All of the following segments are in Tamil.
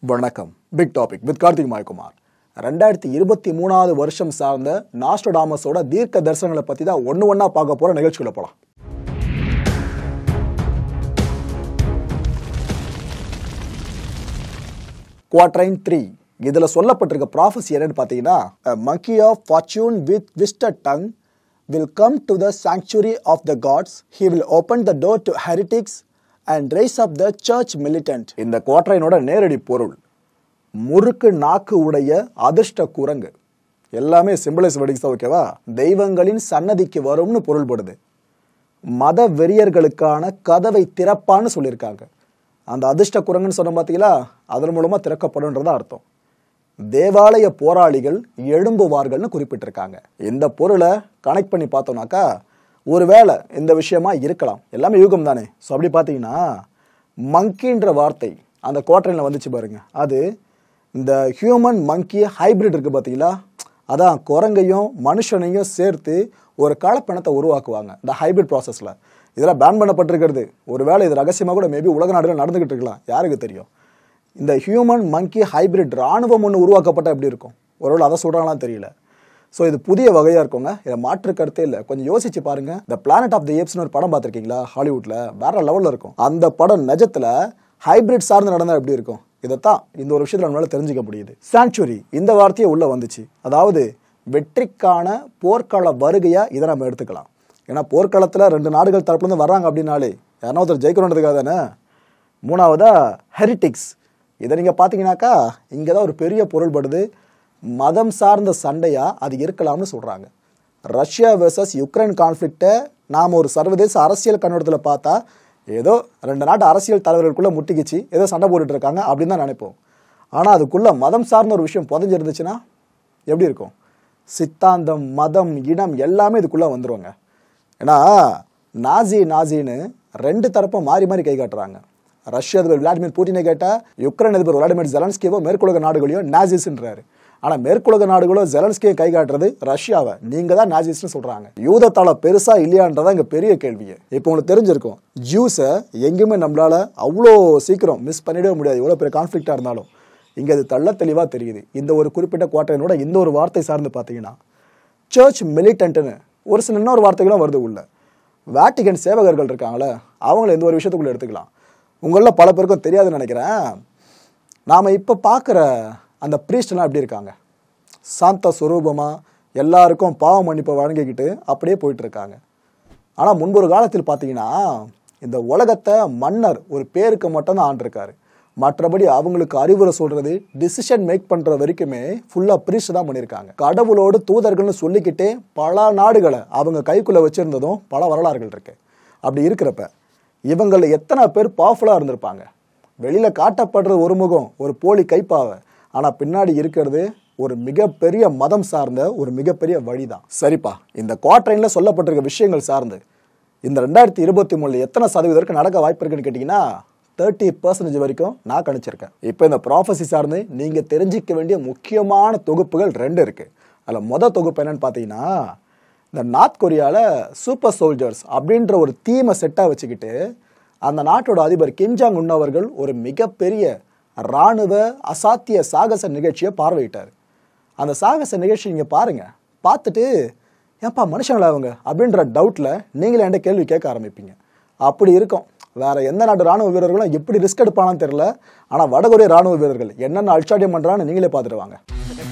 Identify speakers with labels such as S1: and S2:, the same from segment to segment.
S1: வணக்கம். Big topic with Karthik Mayakumar. 2023 வருஷம் சார்ந்த நாஸ்ட்ரடாமஸோட தீர்க்க தரிசனங்களை பத்தி தான் ஒண்ணா பார்க்க போற நிகழ்ச்சிக்குள்ள போலாம். குவாட்ரைன் 3 இதுல சொல்லப்பட்டிருக்க ப்ராஃபஸி என்னன்னு பாத்தீங்கன்னா, a monkey of fortune with twisted tongue will come to the sanctuary of the gods. He will open the door to heretics and raise up the church militant. இந்த குவாட்ரைனோட நேரடி பொருள் முறுக்கு நாக்கு உடைய அதிர்ஷ்ட குரங்கு. எல்லாமே சிம்பிளைஸ் வெடிங்ஸ் தான், ஓகேவா? தெய்வங்களின் சன்னதிக்கு வரும்னு பொருள்படுது. மத வெறியர்களுக்கான கதவை திறப்பான்னு சொல்லியிருக்காங்க. அந்த அதிர்ஷ்ட குரங்குன்னு சொன்ன பார்த்தீங்களா, அதன் மூலமா திறக்கப்படும்ன்றதான் அர்த்தம். தேவாலய போராளிகள் எழும்புவார்கள்னு குறிப்பிட்டிருக்காங்க. இந்த பொருளை கனெக்ட் பண்ணி பார்த்தோம்னாக்கா ஒருவேளை இந்த விஷயமா இருக்கலாம். எல்லாமே யூகம் தானே. ஸோ அப்படி பார்த்தீங்கன்னா மங்கின்ற வார்த்தை அந்த குவாட்ரைனில் வந்துச்சு பாருங்க. அது இந்த ஹியூமன் மங்கி ஹைபிரிட் இருக்குது பார்த்தீங்களா, அதான் குரங்கையும் மனுஷனையும் சேர்த்து ஒரு கலப்பினத்தை உருவாக்குவாங்க இந்த ஹைபிரிட் ப்ராசஸில். இதெல்லாம் பேன் பண்ணப்பட்டிருக்கிறது. ஒருவேளை இது ரகசியமாக கூட மேபி உலக நாடுகள் நடந்துகிட்டு இருக்கலாம், யாருக்கு தெரியும். இந்த ஹியூமன் மங்கி ஹைபிரிட் ராணுவம் ஒன்று உருவாக்கப்பட்டால் எப்படி இருக்கும்? ஒருவேளை அதை சொல்கிறாங்களாம் தெரியல. ஸோ இது புதிய வகையாக இருக்குங்க, இதை மாற்று கருத்தே இல்லை. கொஞ்சம் யோசிச்சு பாருங்க. த பிளானட் ஆஃப் த ஏப்ஸ்னு ஒரு படம் பார்த்துருக்கீங்களா ஹாலிவுட்ல? வேற லெவலில் இருக்கும். அந்த படம் நிஜத்தில் ஹைபிரிட் சார்ந்து நடந்தால் எப்படி இருக்கும்? இதைத்தான் இந்த ஒரு விஷயத்தில் நம்மளால தெரிஞ்சுக்க முடியுது. சாங்சுரி இந்த வார்த்தையே உள்ள வந்துச்சு. அதாவது வெற்றிக்கான போர்க்கள வருகையா இதை நம்ம எடுத்துக்கலாம். ஏன்னா போர்க்களத்தில் 2 நாடுகள் தரப்புலேருந்து வர்றாங்க அப்படின்னாலே யாரா ஒருத்தர் ஜெயிக்கணுன்றதுக்காக தானே. மூணாவதா ஹெரிட்டிக்ஸ். இதை நீங்கள் பார்த்தீங்கன்னாக்கா இங்கே தான் ஒரு பெரிய பொருள்படுது. மதம் சார்ந்த சண்டையா அது இருக்கலாம்னு சொல்கிறாங்க. ரஷ்யா வெர்சஸ் யுக்ரைன் கான்ஃப்ளிக்டை நாம் ஒரு சர்வதேச அரசியல் கண்ணோட்டத்தில் பார்த்தா ஏதோ 2 நாட்டு அரசியல் தலைவர்களுக்குள்ளே முட்டிக்கிச்சு ஏதோ சண்டை போட்டுட்டு இருக்காங்க அப்படின்னு தான் நினைப்போம். ஆனால் அதுக்குள்ளே மதம் சார்ந்த ஒரு விஷயம் புதைஞ்சிருந்துச்சுன்னா எப்படி இருக்கும்? சித்தாந்தம், மதம், இனம் எல்லாமே இதுக்குள்ளே வந்துடுவாங்க. ஏன்னா நாசின்னு 2 தரப்பும் மாறி மாறி கை காட்டுறாங்க. ரஷ்ய அதிபர் விளாடிமிர் புட்டினை கேட்டால் யுக்ரைன் அதிபர் விளாடிமிர் ஜெலன்ஸ்கியவோ மேற்குலக நாடுகளையோ நாசிஸ்ன்றாரு. ஆனால் மேற்குலக நாடுகளோ ஜெலன்ஸ்கியை கை காட்டுறது ரஷ்யாவை நீங்கள் தான் நாசிஸ்ன்னு சொல்கிறாங்க. யூதத்தால பெருசா இல்லையான்றதான் இங்கே பெரிய கேள்வியே. இப்போ உங்களுக்கு தெரிஞ்சிருக்கும், ஜூஸை எங்கேயுமே நம்மளால அவ்வளோ சீக்கிரம் மிஸ் பண்ணிடவே முடியாது, எவ்வளோ பெரிய கான்ஃப்ளிக்டாக இருந்தாலும். இங்கே அது தள்ள தெளிவாக தெரியுது. இந்த ஒரு குறிப்பிட்ட குவார்ட்டரினோட இந்த ஒரு வார்த்தை சார்ந்து பார்த்தீங்கன்னா சர்ச் மிலிட்டன்ட்னு ஒரு சில இன்னொரு வார்த்தைகளும் வருது உள்ள. வேட்டிகன் சேவகர்கள் இருக்காங்களே, அவங்கள எந்த ஒரு விஷயத்துக்குள்ளே எடுத்துக்கலாம். உங்களில் பல பேருக்கும் தெரியாதுன்னு நினைக்கிறேன். நாம் இப்போ பார்க்குற அந்த ப்ரீஸ்ட்லாம் எப்படி இருக்காங்க? சாந்த சுரூபமாக எல்லாருக்கும் பாவ மன்னிப்பை வழங்கிக்கிட்டு அப்படியே போயிட்டு இருக்காங்க. ஆனால் முன்பொரு காலத்தில் பார்த்தீங்கன்னா இந்த உலகத்தை மன்னர் ஒரு பேருக்கு மட்டும்தான் ஆண்டிருக்காரு. மற்றபடி அவங்களுக்கு அறிவுரை சொல்றது, டிசிஷன் மேக் பண்ணுற வரைக்குமே ஃபுல்லாக ப்ரீஸ்ட் தான் பண்ணியிருக்காங்க. கடவுளோடு தூதர்கள்னு சொல்லிக்கிட்டே பல நாடுகளை அவங்க கைக்குள்ளே வச்சுருந்ததும் பல வரலாறுகள் இருக்கு. அப்படி இருக்கிறப்ப இவங்களில் எத்தனை பேர் பவர்ஃபுல்லாக இருந்திருப்பாங்க? வெளியில் காட்டப்படுற ஒரு முகம் ஒரு போலி கைப்பாவை, ஆனால் பின்னாடி இருக்கிறது ஒரு மிகப்பெரிய மதம் சார்ந்த ஒரு மிகப்பெரிய வழிதான். சரிப்பா, இந்த குவாட்ரைனில் சொல்லப்பட்டிருக்க விஷயங்கள் சார்ந்து இந்த 2023 எத்தனை சதவீதம் நடக்க வாய்ப்பு இருக்குன்னு கேட்டிங்கன்னா 30% வரைக்கும் நான் கணிச்சிருக்கேன். இப்போ இந்த ப்ராஃபஸி சார்ந்து நீங்கள் தெரிஞ்சிக்க வேண்டிய முக்கியமான தொகுப்புகள் 2 இருக்கு. அதில் மொதல் தொகுப்பு என்னன்னு பார்த்தீங்கன்னா, இந்த நார்த் கொரியாவில் சூப்பர் சோல்ஜர்ஸ் அப்படின்ற ஒரு தீமை செட்டாக வச்சுக்கிட்டு அந்த நாட்டோட அதிபர் கிம் ஜாங் உன் அவர்கள் ஒரு மிகப்பெரிய இராணுவ அசாத்திய சாகச நிகழ்ச்சியை பார்வையிட்டார். அந்த சாகச நிகழ்ச்சி நீங்கள் பாருங்கள், பார்த்துட்டு ஏன்ப்பா மனுஷங்களா அவங்க அப்படின்ற டவுட்டில் நீங்களே என்கிட்ட கேள்வி கேட்க ஆரம்பிப்பீங்க. அப்படி இருக்கும். வேற எந்த நாட்டு ராணுவ வீரர்களும் எப்படி ரிஸ்க் எடுப்பானான்னு தெரியல. ஆனால் வடகொரிய ராணுவ வீரர்கள் என்னென்ன அல்சாடியம் பண்ணுறான்னு நீங்களே பார்த்துட்டு வாங்க.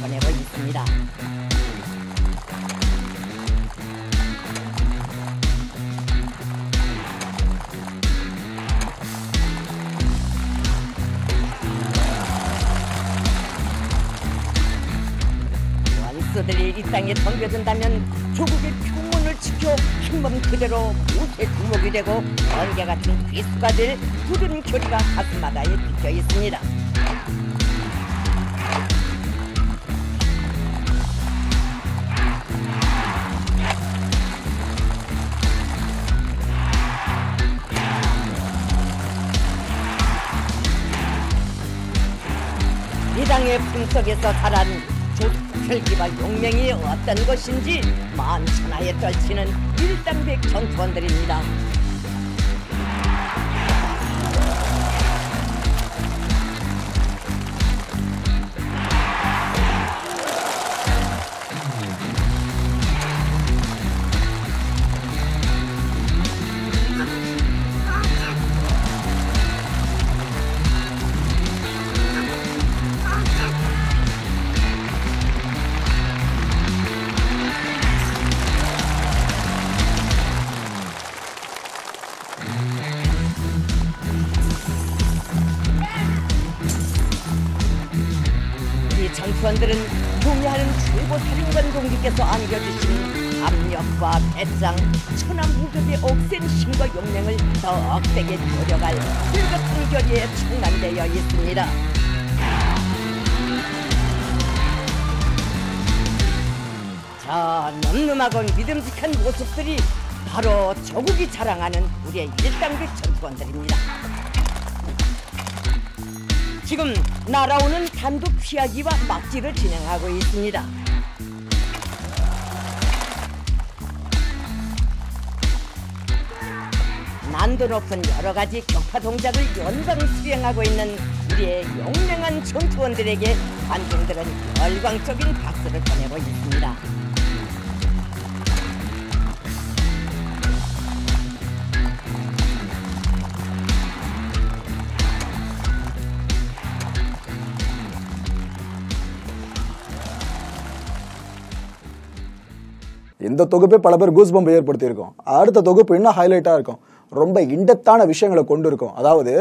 S2: 들이 이 땅에 덤벼든다면 조국의 평온을 지켜 한번 그대로 무쇠 두목이 되고 번개 같은 비수가 될 푸른 교리가 가슴마다에 비켜 있습니다. 이 땅의 품속에서 자란 혈기와 용맹이 어떤 것인지 만천하에 떨치는 일당백 전투원들입니다. 여러분들은 동의하는 최고 사령관 동지께서 안겨주신 압력과 배짱, 천하무적의 억센 힘과 용맹을 더 억세게 노려갈 불같은 결의에 충만되어 있습니다. 저 늠름하고 믿음직한 모습들이 바로 조국이 자랑하는 우리의 일당백 전투원들입니다. 지금 날아오는 단독 피하기와 막지를 진행하고 있습니다. 난도 높은 여러 가지 격파 동작을 연방 수행하고 있는 우리의 용맹한 전투원들에게 관중들은 열광적인 박수를 보내고 있습니다.
S1: இந்த தொகுப்பே பல பேர் கூஸ் பம்ப் ஏற்படுத்தியிருக்கோம். அடுத்த தொகுப்பு இன்னும் ஹைலைட்டாக இருக்கும். ரொம்ப இன்டெப்தான விஷயங்களை கொண்டு இருக்கும். அதாவது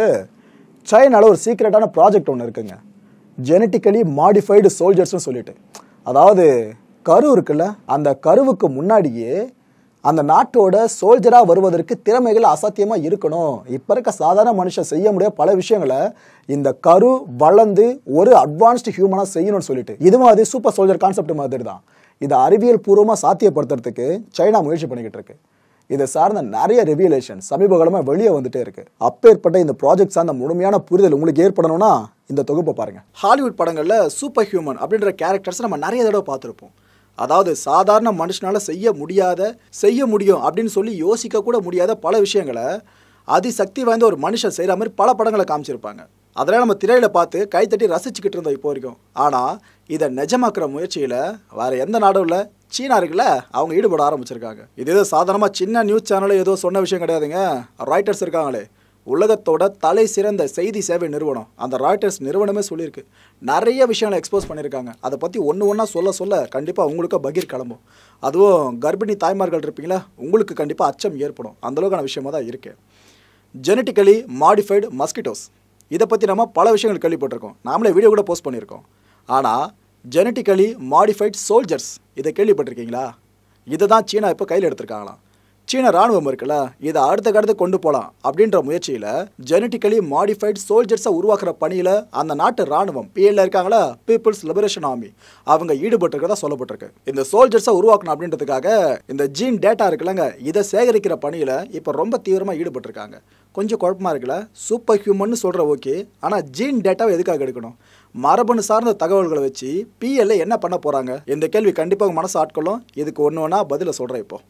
S1: சைனால ஒரு சீக்ரெட்டான ப்ராஜெக்ட் ஒன்று இருக்குங்க, ஜெனட்டிக்கலி மாடிஃபைடு சோல்ஜர்ஸ்னு சொல்லிட்டு. அதாவது கரு இருக்குல்ல, அந்த கருவுக்கு முன்னாடியே அந்த நாட்டோட சோல்ஜராக வருவதற்கு திறமைகள் அசாத்தியமாக இருக்கணும். இப்போ இருக்க சாதாரண மனுஷன் செய்ய முடியாத பல விஷயங்களை இந்த கரு வளர்ந்து ஒரு அட்வான்ஸ்டு ஹியூமனாக செய்யணும்னு சொல்லிட்டு, இது மாதிரி சூப்பர் சோல்ஜர் கான்செப்ட் மாதிரி தான். இதை அறிவியல் பூர்வமாக சாத்தியப்படுத்துறதுக்கு சைனா முயற்சி பண்ணிக்கிட்டு இருக்கு. இதை சார்ந்த நிறைய ரெவியலேஷன் சமீப காலமாக வெளியே வந்துட்டே இருக்கு. அப்பேற்பட்ட இந்த ப்ராஜெக்ட் சார்ந்த முழுமையான புரிதல் உங்களுக்கு ஏற்படணும்னா இந்த தொகுப்பை பாருங்க. ஹாலிவுட் படங்களில் சூப்பர் ஹியூமன் அப்படின்ற கேரக்டர்ஸ் நம்ம நிறைய தடவை பார்த்துருப்போம். அதாவது சாதாரண மனுஷனால செய்ய முடியும் அப்படின்னு சொல்லி யோசிக்க கூட முடியாத பல விஷயங்களை அதிசக்தி வாய்ந்த ஒரு மனுஷன் செய்கிற மாதிரி பல படங்களை காமிச்சிருப்பாங்க. அதெல்லாம் நம்ம திரையில் பார்த்து கைத்தட்டி ரசிச்சுக்கிட்டு இருந்தோம் இப்போ வரைக்கும். ஆனால் இதை நிஜமாக்குற முயற்சியில் வேறு எந்த நாடும் இல்லை, சீனா இருக்குல்ல, அவங்க ஈடுபட ஆரம்பிச்சிருக்காங்க. இது ஏதோ சாதாரணமாக சின்ன நியூஸ் சேனலில் ஏதோ சொன்ன விஷயம் கிடையாதுங்க. ராய்ட்டர்ஸ் இருக்காங்களே, உலகத்தோட தலை சிறந்த செய்தி சேவை நிறுவனம், அந்த ராய்ட்டர்ஸ் நிறுவனமே சொல்லியிருக்கு. நிறைய விஷயங்களை எக்ஸ்போஸ் பண்ணியிருக்காங்க. அதை பற்றி ஒன்றா சொல்ல கண்டிப்பாக உங்களுக்கு பகீர் கிளம்பும். அதுவும் கர்ப்பிணி தாய்மார்கள் இருப்பீங்களா, உங்களுக்கு கண்டிப்பாக அச்சம் ஏற்படும். அந்தளவுக்கான விஷயமாக தான் இருக்குது. ஜெனட்டிக்கலி மாடிஃபைடு மஸ்கிட்டோஸ், இதை பற்றி நம்ம பல விஷயங்கள் கேள்விப்பட்டிருக்கோம். நாமளே வீடியோ கூட போஸ்ட் பண்ணியிருக்கோம். ஆனால் ஜெனட்டிக்கலி மாடிஃபைட் சோல்ஜர்ஸ் இதை கேள்விப்பட்டிருக்கீங்களா? இதை தான் சீனா இப்போ கையில் எடுத்திருக்காங்களாம். சீன ராணுவம் இருக்குல்ல, இதை அடுத்த கடத்து கொண்டு போகலாம் அப்படின்ற முயற்சியில் ஜெனட்டிக்கலி மாடிஃபைட் சோல்ஜர்ஸை உருவாக்குற பணியில் அந்த நாட்டு ராணுவம் பிஎல்ல இருக்காங்களா, பீப்புள்ஸ் லிபரேஷன் ஆர்மி, அவங்க ஈடுபட்டிருக்கிறதா சொல்லப்பட்டிருக்கு. இந்த சோல்ஜர்ஸை உருவாக்கணும் அப்படின்றதுக்காக இந்த ஜீன் டேட்டா இருக்குல்லங்க, இதை சேகரிக்கிற பணியில் இப்போ ரொம்ப தீவிரமாக ஈடுபட்டிருக்காங்க. கொஞ்சம் குழப்பமாக இருக்குல்ல, சூப்பர் ஹியூமன் சொல்கிற ஓகே, ஆனால் ஜீன் டேட்டாவை எதுக்காக எடுக்கணும்? மரபணு சார்ந்த தகவல்களை வச்சு பிஎல்ல என்ன பண்ண போகிறாங்க? இந்த கேள்வி கண்டிப்பாக மனசு ஆட்கொள்ளும். இதுக்கு ஒன்று பதிலை சொல்கிறேன். இப்போ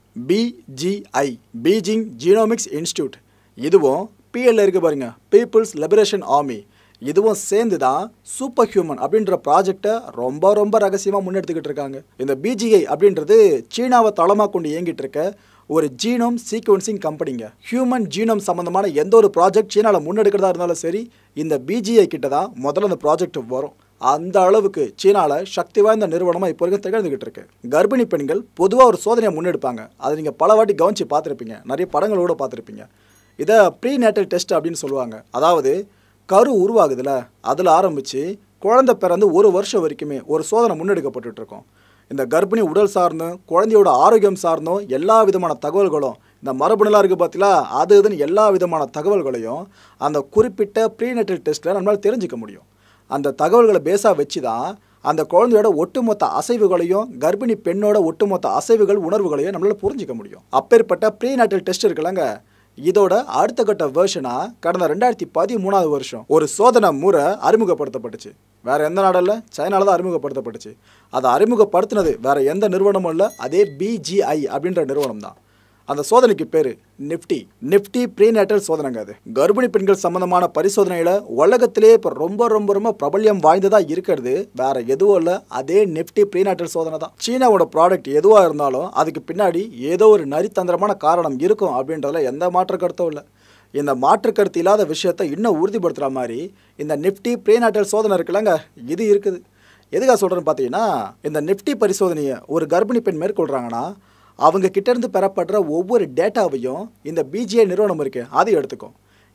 S1: பிஜிஐ, பீஜிங் ஜீனோமிக்ஸ் இன்ஸ்டியூட், இதுவும் பிஎல்ல இருக்கு பாருங்க, பீப்புள்ஸ் லிபரேஷன் ஆர்மி, இதுவும் சேர்ந்து தான் சூப்பர் ஹியூமன் அப்படின்ற ப்ராஜெக்டை ரொம்ப ரகசியமாக முன்னெடுத்துக்கிட்டு இருக்காங்க. இந்த பிஜிஐ அப்படின்றது சீனாவை தளமாக கொண்டு இயங்கிட்டு இருக்க ஒரு ஜீனோம் சீக்வன்சிங் கம்பெனிங்க. ஹியூமன் ஜீனோம் சம்மந்தமான எந்த ஒரு ப்ராஜெக்ட் சீனாவில் முன்னெடுக்கிறதா இருந்தாலும் சரி, இந்த பிஜிஐ கிட்ட தான் முதல்ல அந்த ப்ராஜெக்ட் வரும். அந்த அளவுக்கு சீனாவில் சக்தி வாய்ந்த நிறுவனமாக இப்போ வரைக்கும் திகழ்ந்துக்கிட்டு இருக்கு. கர்ப்பிணி பெண்கள் பொதுவாக ஒரு சோதனையை முன்னெடுப்பாங்க. அதை நீங்கள் பல வாட்டி கவனித்து பார்த்துருப்பீங்க, நிறைய படங்களோட பார்த்துருப்பீங்க. இதை ப்ரீ நேட்டல் டெஸ்ட் அப்படின்னு சொல்லுவாங்க. அதாவது கரு உருவாகுதுல, அதில் ஆரம்பித்து குழந்தை பிறந்து ஒரு வருஷம் வரைக்குமே ஒரு சோதனை முன்னெடுக்கப்பட்டு இருக்கோம். இந்த கர்ப்பிணி உடல் சார்ந்தும் குழந்தையோட ஆரோக்கியம் சார்ந்தும் எல்லா விதமான தகவல்களும், இந்த மரபணுலாம் இருக்குது பார்த்தீங்களா, இதுன்னு எல்லா விதமான தகவல்களையும் அந்த குறிப்பிட்ட ப்ரீநேட்டல் டெஸ்ட்டில் நம்மளால் தெரிஞ்சிக்க முடியும். அந்த தகவல்களை பேஸாக வச்சு தான் அந்த குழந்தையோட ஒட்டுமொத்த அசைவுகளையும் கர்ப்பிணி பெண்ணோட ஒட்டுமொத்த அசைவுகள் உணர்வுகளையும் நம்மளால் புரிஞ்சிக்க முடியும். அப்பேற்பட்ட ப்ரீநேட்டல் டெஸ்ட் இருக்குல்லங்க, இதோட அடுத்த கட்ட வேர்ஷனாக கடந்த 2013 வருஷம் ஒரு சோதனை முறை அறிமுகப்படுத்தப்பட்டுச்சு. வேறு எந்த நாடும் இல்லை, சைனால தான் அறிமுகப்படுத்தப்பட்டுச்சு. அதை அறிமுகப்படுத்தினது வேறு எந்த நிறுவனமும் இல்லை, அதே பிஜிஐ அப்படின்ற நிறுவனம் தான். அந்த சோதனைக்கு பேர் நிஃப்டி ப்ரீநேட்டல் சோதனைங்க. அது கர்ப்பிணி பெண்கள் சம்பந்தமான பரிசோதனையில் உலகத்திலே இப்போ ரொம்ப பிரபல்யம் வாய்ந்ததாக இருக்கிறது வேற எதுவும் இல்லை, அதே நிஃப்டி ப்ரீநேட்டல் சோதனை தான். சீனாவோட ப்ராடக்ட் எதுவாக இருந்தாலும் அதுக்கு பின்னாடி ஏதோ ஒரு நரித்தந்திரமான காரணம் இருக்கும் அப்படின்றதுல எந்த மாற்று கருத்தும் இல்லை. இந்த மாற்று கருத்து இல்லாத விஷயத்தை இன்னும் உறுதிப்படுத்துகிற மாதிரி இந்த நிஃப்டி ப்ரீநேட்டல் சோதனை இருக்குல்லங்க, இது இருக்குது. எதுக்காக சொல்கிறேன்னு பார்த்தீங்கன்னா, இந்த நிஃப்டி பரிசோதனையை ஒரு கர்ப்பிணி பெண் மேற்கொள்கிறாங்கன்னா அவங்க கிட்டேருந்து பெறப்படுற ஒவ்வொரு டேட்டாவையும் இந்த பிஜிஐ நிறுவனம் இருக்குது அது எடுத்துக்கும்.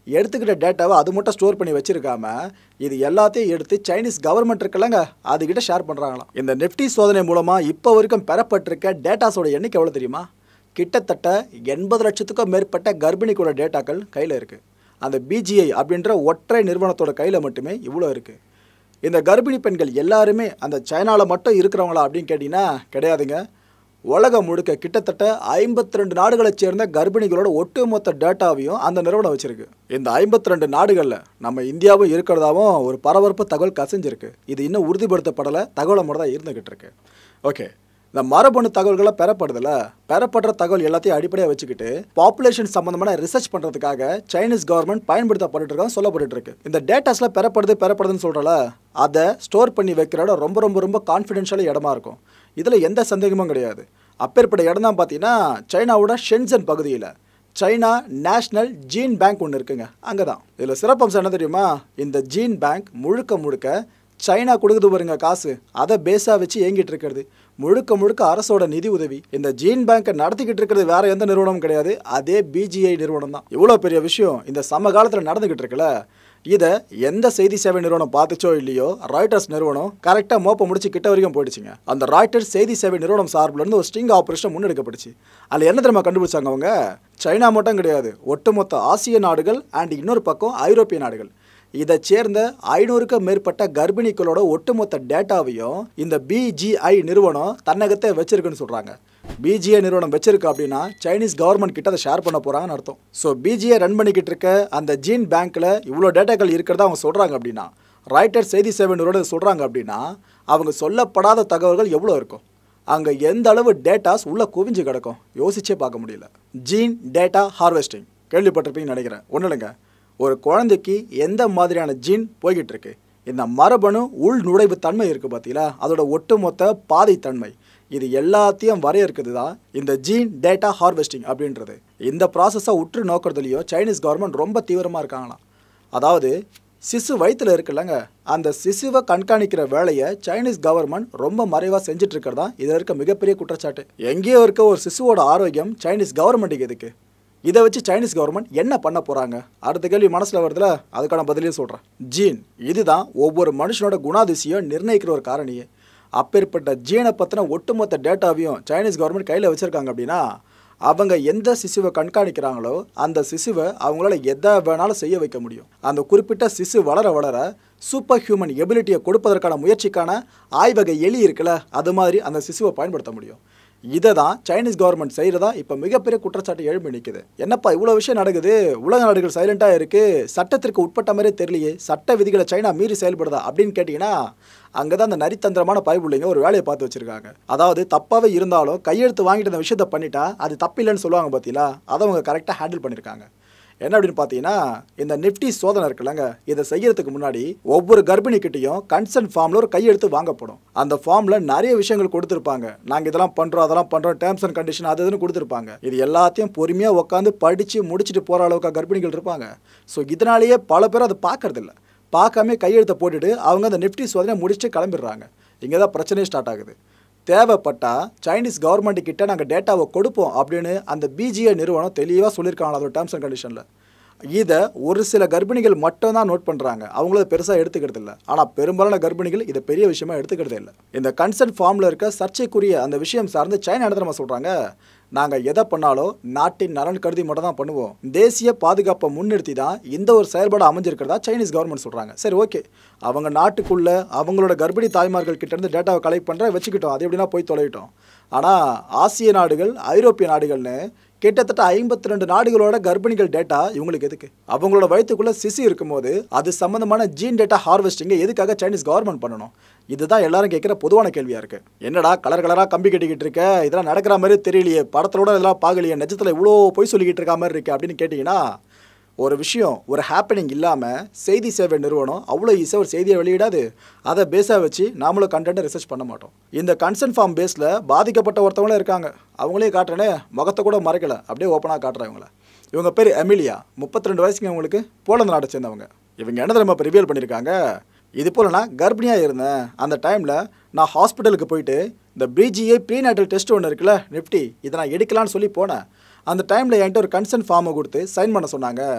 S1: எடுத்துக்கிட்ட டேட்டாவை அது மட்டும் ஸ்டோர் பண்ணி வச்சிருக்காம இது எல்லாத்தையும் எடுத்து சைனீஸ் கவர்மெண்ட் இருக்குல்லங்க அதுகிட்ட ஷேர் பண்ணுறாங்களாம். இந்த நிஃப்டி சோதனை மூலமாக இப்போ வரைக்கும் பெறப்பட்டிருக்க டேட்டாஸோட எண்ணிக்கை எவ்வளோ தெரியுமா? கிட்டத்தட்ட 80 லட்சத்துக்கும் மேற்பட்ட கர்ப்பிணிகளோட டேட்டாக்கள் கையில் இருக்குது. அந்த பிஜிஐ அப்படின்ற ஒற்றை நிறுவனத்தோட கையில் மட்டுமே இவ்வளோ இருக்குது. இந்த கர்ப்பிணி பெண்கள் எல்லாருமே அந்த சைனாவில் மட்டும் இருக்கிறவங்களா அப்படின்னு கேட்டிங்கன்னா கிடையாதுங்க. உலகம் முழுக்க கிட்டத்தட்ட 52 நாடுகளைச் சேர்ந்த கர்ப்பிணிகளோட ஒட்டுமொத்த டேட்டாவையும் அந்த நிறுவனம் வச்சிருக்கு. இந்த 52 நாடுகளில் நம்ம இந்தியாவும் இருக்கிறதாவும் ஒரு பரபரப்பு தகவல் கசிஞ்சிருக்கு. இது இன்னும் உறுதிப்படுத்தப்படலை, தகவலை மட்டும் தான் இருந்துகிட்டு இருக்கு. ஓகே, இந்த மரபணு தகவல்களை பெறப்படுதில்ல, பெறப்படுற தகவல் எல்லாத்தையும் அடிப்படையாக வச்சுக்கிட்டு பாப்புலேஷன் சம்பந்தமான ரிசர்ச் பண்ணுறதுக்காக சைனீஸ் கவர்மெண்ட் பயன்படுத்தப்பட்டு இருக்காங்க சொல்லப்பட்டு இருக்கு. இந்த டேட்டாஸில் பெறப்படுதுன்னு சொல்கிறல, அதை ஸ்டோர் பண்ணி வைக்கிற இடம் ரொம்ப ரொம்ப ரொம்ப கான்ஃபிடென்ஷியல் இடமா இருக்கும். இதில் எந்த சந்தேகமும் கிடையாது. அப்பேற்பட்ட இடம் தான் பார்த்தீங்கன்னா சைனாவோட ஷென்சன் பகுதியில் சைனா நேஷ்னல் ஜீன் பேங்க் ஒன்று இருக்குங்க, அங்கே தான். இதில் சிறப்பம்சம் என்ன தெரியுமா? இந்த ஜீன் பேங்க் முழுக்க சைனா கொடுக்குது பாருங்க காசு, அதை பேஸாக வச்சு இயங்கிட்டு இருக்கிறது. முழுக்க அரசோட நிதி உதவி. இந்த ஜீன் பேங்கை நடத்திக்கிட்டு இருக்கிறது வேற எந்த நிறுவனமும் கிடையாது, அதே பிஜிஐ நிறுவனம் தான். இவ்வளோ பெரிய விஷயம் இந்த சமகாலத்தில் நடந்துகிட்டு இருக்குல்ல, இதை எந்த செய்தி சேவை நிறுவனம் பார்த்துச்சோ இல்லையோ ராய்டர்ஸ் நிறுவனம் கரெக்டாக மோப்ப முடிச்சு கிட்ட வரைக்கும் போயிடுச்சுங்க. அந்த ராய்டர்ஸ் செய்தி சேவை நிறுவனம் சார்பிலேருந்து ஒரு ஸ்டிங் ஆப்ரேஷன் முன்னெடுக்கப்பட்டுச்சு. அதில் என்ன தெரியுமா கண்டுபிடிச்சாங்க அவங்க? சைனா மட்டும் கிடையாது, ஒட்டுமொத்த ஆசிய நாடுகள் அண்ட் இன்னொரு பக்கம் ஐரோப்பிய நாடுகள், இதை சேர்ந்த 500க்கும் மேற்பட்ட கர்ப்பிணிகளோட ஒட்டுமொத்த டேட்டாவையும் இந்த பிஜிஐ நிறுவனம் தன்னகத்தை வச்சிருக்குன்னு சொல்கிறாங்க. பிஜிஐ நிறுவனம் வச்சிருக்கு அப்படின்னா சைனீஸ் கவர்மெண்ட் கிட்ட அதை ஷேர் பண்ண போகிறாங்கன்னு அர்த்தம். ஸோ பிஜிஐ ரன் பண்ணிக்கிட்டு இருக்க அந்த ஜீன் பேங்க்கில் இவ்வளோ டேட்டாக்கள் இருக்கிறதா அவங்க சொல்கிறாங்க அப்படின்னா, ராய்டர் செய்தி சேவை நிறுவனம் சொல்கிறாங்க அப்படின்னா, அவங்க சொல்லப்படாத தகவல்கள் எவ்வளோ இருக்கும், அங்கே எந்த அளவு டேட்டாஸ் உள்ளே குவிஞ்சு கிடக்கும் யோசிச்சே பார்க்க முடியல. ஜீன் டேட்டா ஹார்வெஸ்டிங் கேள்விப்பட்டிருப்பீங்கன்னு நினைக்கிறேன். ஒன்றும் இல்லைங்க, ஒரு குழந்தைக்கு எந்த மாதிரியான ஜீன் போய்கிட்டு இருக்கு, இந்த மரபணு உள் நுழைவு தன்மை இருக்குது பார்த்தீங்களா, அதோட ஒட்டுமொத்த பாதை தன்மை, இது எல்லாத்தையும் வரையறுக்குது தான் இந்த ஜீன் டேட்டா ஹார்வெஸ்டிங் அப்படின்றது. இந்த ப்ராசஸை உற்று நோக்கிறதுலையும் சைனீஸ் கவர்மெண்ட் ரொம்ப தீவிரமாக இருக்காங்களாம். அதாவது சிசு வயிற்றில் இருக்குல்லங்க, அந்த சிசுவை கண்காணிக்கிற வேலையை சைனீஸ் கவர்மெண்ட் ரொம்ப மறைவாக செஞ்சுட்டு இருக்கிறதா இதில் இருக்க மிகப்பெரிய குற்றச்சாட்டு. எங்கேயோ இருக்க ஒரு சிசுவோட ஆரோக்கியம் சைனீஸ் கவர்மெண்ட்டுக்கு எதுக்கு? இதை வச்சு சைனீஸ் கவர்மெண்ட் என்ன பண்ண போகிறாங்க? அடுத்த கேள்வி மனசில் வருதுல, அதுக்கான பதிலையும் சொல்கிறேன். ஜீன் இதுதான் ஒவ்வொரு மனுஷனோட குணாதிசயம் நிர்ணயிக்கிற ஒரு காரணியே. அப்பேற்பட்ட ஜீனை பற்றின ஒட்டுமொத்த டேட்டாவையும் சைனீஸ் கவர்மெண்ட் கையில் வச்சுருக்காங்க அப்படின்னா, அவங்க எந்த சிசுவை கண்காணிக்கிறாங்களோ அந்த சிசுவை அவங்களால எதை வேணாலும் செய்ய வைக்க முடியும். அந்த குறிப்பிட்ட சிசு வளர வளர சூப்பர் ஹியூமன் எபிலிட்டியை கொடுப்பதற்கான முயற்சிக்கான ஆய்வகை எலி இருக்குல்ல, அது மாதிரி அந்த சிசுவை பயன்படுத்த முடியும். இதை தான் சைனீஸ் கவர்மெண்ட் செய்கிறதா இப்போ மிகப்பெரிய குற்றச்சாட்டு எழுப்பி நிற்குது. என்னப்பா இவ்வளோ விஷயம் நடக்குது, உலக நாடுகள் சைலண்ட்டாக இருக்குது, சட்டத்திற்கு உட்பட்ட மாதிரியே தெரியலையே, சட்ட விதிகளை சைனா மீறி செயல்படுதா அப்படின்னு கேட்டிங்கன்னா, அங்கே தான் அந்த நரித்தந்திரமான பயப்புள்ளைங்க ஒரு வேலையை பார்த்து வச்சுருக்காங்க. அதாவது தப்பாகவே இருந்தாலும் கையெழுத்து வாங்கிட்டு அந்த விஷயத்தை பண்ணிட்டா அது தப்பில்லைன்னு சொல்லுவாங்க பார்த்தீங்களா, அதை அவங்க கரெக்டாக ஹேண்டில் பண்ணியிருக்காங்க. என்ன அப்படின்னு பார்த்தீங்கன்னா, இந்த நிஃப்டி சோதனை இருக்குல்லங்க, இதை செய்யறதுக்கு முன்னாடி ஒவ்வொரு கர்ப்பிணிக்கிட்டையும் கன்சென்ட் ஃபார்மில் ஒரு கையெழுத்து வாங்கப்படும். அந்த ஃபார்மில் நிறைய விஷயங்கள் கொடுத்துருப்பாங்க. நாங்கள் இதெல்லாம் பண்ணுறோம், அதெல்லாம் பண்ணுறோம், டேர்ம்ஸ் அண்ட் கண்டிஷன் அது இதுன்னு கொடுத்துருப்பாங்க. இது எல்லாத்தையும் பொறுமையாக உட்காந்து படித்து முடிச்சுட்டு போகிற அளவுக்கு கர்ப்பிணிகள் இருப்பாங்க. ஸோ இதனாலேயே பல பேர் அதை பார்க்கறதில்ல, பார்க்காம கையெழுத்தை போட்டுட்டு அவங்க அந்த நிஃப்டி சோதனை முடிச்சுட்டு கிளம்பிடுறாங்க. இங்கே தான் பிரச்சனையே ஸ்டார்ட் ஆகுது. தேவைப்பட்டால் சைனீஸ் கவர்மெண்ட்டு கிட்ட நாங்கள் டேட்டாவை கொடுப்போம் அப்படின்னு அந்த பிஜிஐ நிறுவனம் தெளிவாக சொல்லியிருக்காங்க அதோட டேர்ம்ஸ் அண்ட் கண்டிஷனில். இதை ஒரு சில கர்ப்பிணிகள் மட்டும் தான் நோட் பண்ணுறாங்க, அவங்கள பெருசாக எடுத்துக்கிறது இல்லை. ஆனால் பெரும்பாலான கர்ப்பிணிகள் இதை பெரிய விஷயமா எடுத்துக்கிறதே இல்லை. இந்த கன்சென்ட் ஃபார்மில் இருக்க சர்ச்சைக்குரிய அந்த விஷயம் சார்ந்து சைனா என்ன நம்ம சொல்கிறாங்க, நாங்கள் எதை பண்ணாலும் நாட்டின் நலன் கருதி மட்டும் தான் பண்ணுவோம், தேசிய பாதுகாப்பை முன்னிறுத்தி தான் இந்த ஒரு செயல்பாடு அமைஞ்சிருக்கிறதா சைனீஸ் கவர்மெண்ட் சொல்கிறாங்க. சரி ஓகே, அவங்க நாட்டுக்குள்ளே அவங்களோட கர்ப்பிணி தாய்மார்கள் கிட்டேருந்து டேட்டாவை கலெக்ட் பண்ணுற வச்சுக்கிட்டோம், அது எப்படின்னா போய் தொலைவிட்டோம். ஆனால் ஆசிய நாடுகள் ஐரோப்பிய நாடுகள்னு கிட்டத்தட்ட 52 நாடுகளோட கர்ப்பிணிகள் டேட்டா இவங்களுக்கு எதுக்கு? அவங்களோட வயிற்றுக்குள்ள சிசு இருக்கும்போது அது சம்பந்தமான ஜீன் டேட்டா ஹார்வெஸ்டிங்கை எதுக்காக சைனீஸ் கவர்மெண்ட் பண்ணணும்? இதுதான் எல்லாரும் கேட்குற பொதுவான கேள்வியாக இருக்குது. என்னடா கலராக கம்பி கட்டிக்கிட்டு இருக்க, இதெல்லாம் நடக்கிற மாதிரி தெரியலையே, படத்தோட இதெல்லாம் பார்க்கலையே, நிஜத்தில் இவ்வளோ பொய் சொல்லிக்கிட்டு இருக்க மாதிரி இருக்கு அப்படின்னு கேட்டிங்கன்னா, ஒரு விஷயம் ஒரு ஹேப்பனிங் இல்லாமல் செய்தி சேவை நிறுவனம் அவ்வளோ ஈஸியாக ஒரு செய்தியை வெளியிடாது. அதை பேஸாக வச்சு நாமளும் கண்டென்ட்டை ரிசர்ச் பண்ண மாட்டோம். இந்த கன்சென்ட் ஃபார்ம் பேஸில் பாதிக்கப்பட்ட ஒருத்தவங்களே இருக்காங்க, அவங்களே காட்டுறேனே, முகத்தை கூட மறைக்கலை, அப்படியே ஓப்பனாக காட்டுறேன் இவங்கள. இவங்க பேர் எமிலியா, 32 வயசுக்கு அவங்களுக்கு, போலந்து நாட்டை சேர்ந்தவங்க. இவங்க என்ன நம்ம இப்போ ரிவீல் பண்ணியிருக்காங்க, இது போல் நான் கர்ப்பிணியாக இருந்தேன், அந்த டைமில் நான் ஹாஸ்பிட்டலுக்கு போயிட்டு இந்த பிஜிஐ ப்ரீநேட்டல் டெஸ்ட் ஒன்று இருக்குல்ல நிஃப்டி, இதை நான் எடுக்கலான்னு சொல்லி போனேன். அந்த டைமில் என்கிட்ட ஒரு கன்சென்ட் ஃபார்மை கொடுத்து சைன் பண்ண சொன்னாங்க.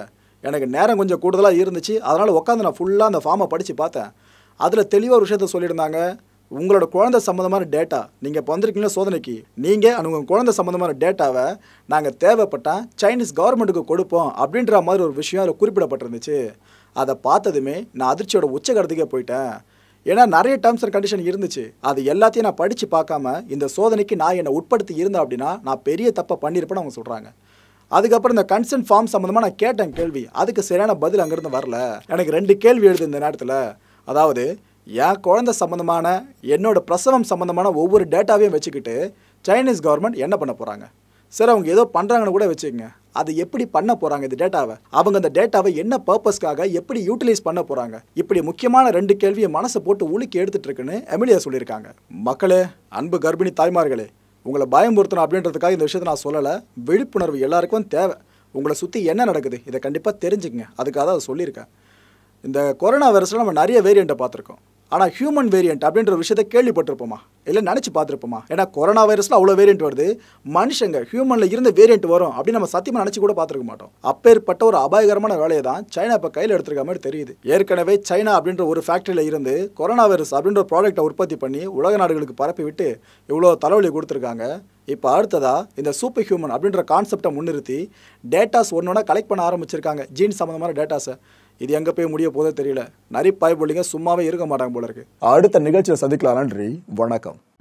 S1: எனக்கு நேரம் கொஞ்சம் கூடுதலாக இருந்துச்சு, அதனால் உட்காந்து நான் ஃபுல்லாக அந்த ஃபார்மை படித்து பார்த்தேன். அதில் தெளிவாக ஒரு விஷயத்த சொல்லியிருந்தாங்க. உங்களோட குழந்தை சம்மந்தமான டேட்டா, நீங்கள் இப்போ வந்திருக்கீங்களா சோதனைக்கு, நீங்கள் உங்கள் குழந்தை சம்மந்தமான டேட்டாவை நாங்கள் தேவைப்பட்டால் சைனீஸ் கவர்மெண்ட்டுக்கு கொடுப்போம் அப்படின்ற மாதிரி ஒரு விஷயம் அதில் குறிப்பிடப்பட்டிருந்துச்சு. அதை பார்த்ததுமே நான் அதிர்ச்சியோட உச்சகட்டத்துக்கே போயிட்டேன். ஏன்னா நிறைய டேர்ம்ஸ் அண்ட் கண்டிஷன் இருந்துச்சு. அது எல்லாத்தையும் நான் படித்து பார்க்காம இந்த சோதனைக்கு நான் என்னை உட்படுத்தி இருந்தேன் அப்படின்னா நான் பெரிய தப்பை பண்ணியிருப்பேன்னு அவங்க சொல்கிறாங்க. அதுக்கப்புறம் இந்த கன்சென்ட் ஃபார்ம் சம்மந்தமாக நான் கேட்டேன் கேள்வி, அதுக்கு சரியான பதில் அங்கேருந்து வரல. எனக்கு 2 கேள்வி எழுது இந்த நேரத்தில். அதாவது என் குழந்தை சம்மந்தமான என்னோட பிரசவம் சம்மந்தமான ஒவ்வொரு டேட்டாவையும் வச்சுக்கிட்டு சைனீஸ் கவர்மெண்ட் என்ன பண்ண போகிறாங்க? சரி, அவங்க ஏதோ பண்ணுறாங்கன்னு கூட வச்சுக்கோங்க, அது எப்படி பண்ண போகிறாங்க இந்த டேட்டாவை? அவங்க அந்த டேட்டாவை என்ன பர்பஸ்க்காக எப்படி யூட்டிலைஸ் பண்ண போகிறாங்க? இப்படி முக்கியமான 2 கேள்வியை மனசை போட்டு உலுக்கி எடுத்துகிட்டு இருக்குன்னு எமிலியா சொல்லியிருக்காங்க. மக்களே, அன்பு கர்ப்பிணி தாய்மார்களே, உங்களை பயமுறுத்தணும் அப்படின்றதுக்காக இந்த விஷயத்தை நான் சொல்லலை. விழிப்புணர்வு எல்லாருக்கும் தேவை. உங்களை சுற்றி என்ன நடக்குது இதை கண்டிப்பாக தெரிஞ்சுக்கங்க, அதுக்காக தான் அதை சொல்லியிருக்கேன். இந்த கொரோனா வைரஸில் நம்ம நிறைய வேரியண்ட்டை பார்த்துருக்கோம். ஆனால் ஹியூமன் வேரியண்ட் அப்படின்ற ஒரு விஷயத்தை கேள்விப்பட்டிருப்போமா, இல்லை நினச்சி பார்த்துருப்போமா? ஏன்னா கொரோனா வைரஸில் அவ்வளோ வேரியண்ட் வருது. மனுஷங்க ஹியூமனில் இருந்த வேரியண்ட் வரும் அப்படின்னு நம்ம சத்தியமாக நினச்சி கூட பார்த்துருக்க மாட்டோம். அப்பேற்பட்ட ஒரு அபாயகரமான வேலையை தான் சைனா இப்போ கையில் எடுத்துருக்க மாதிரி தெரியுது. ஏற்கனவே சைனா அப்படின்ற ஒரு ஃபேக்ட்ரியில் இருந்து கொரோனா வைரஸ் அப்படின்ற ஒரு ப்ராடக்ட்டை உற்பத்தி பண்ணி உலக நாடுகளுக்கு பரப்பி விட்டு இவ்வளோ தலைவலி கொடுத்துருக்காங்க. இப்போ அடுத்ததாக இந்த சூப்பர் ஹியூமன் அப்படின்ற கான்செப்டை முன்னிறுத்தி டேட்டாஸ் ஒன்றொன்னா கலெக்ட் பண்ண ஆரம்பிச்சிருக்காங்க, ஜீன் சம்மந்தமான டேட்டாஸை. இது எங்கே போய் முடிய போதோ தெரியல. நிறைய பாய்பொழிங்க சும்மாவே இருக்க மாட்டாங்க போல இருக்கு. அடுத்த நிகழ்ச்சியில் சந்திக்கலாம். நன்றி, வணக்கம்.